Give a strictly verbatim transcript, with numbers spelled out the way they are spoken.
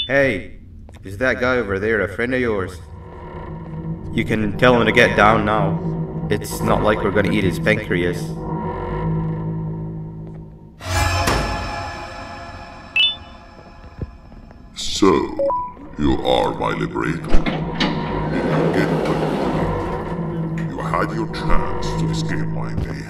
Hey, is that guy over there a friend of yours? You can tell him to get down now. It's not like we're gonna eat his pancreas. So, you are my liberator. Did you get what you need? You had your chance to escape my mayhem.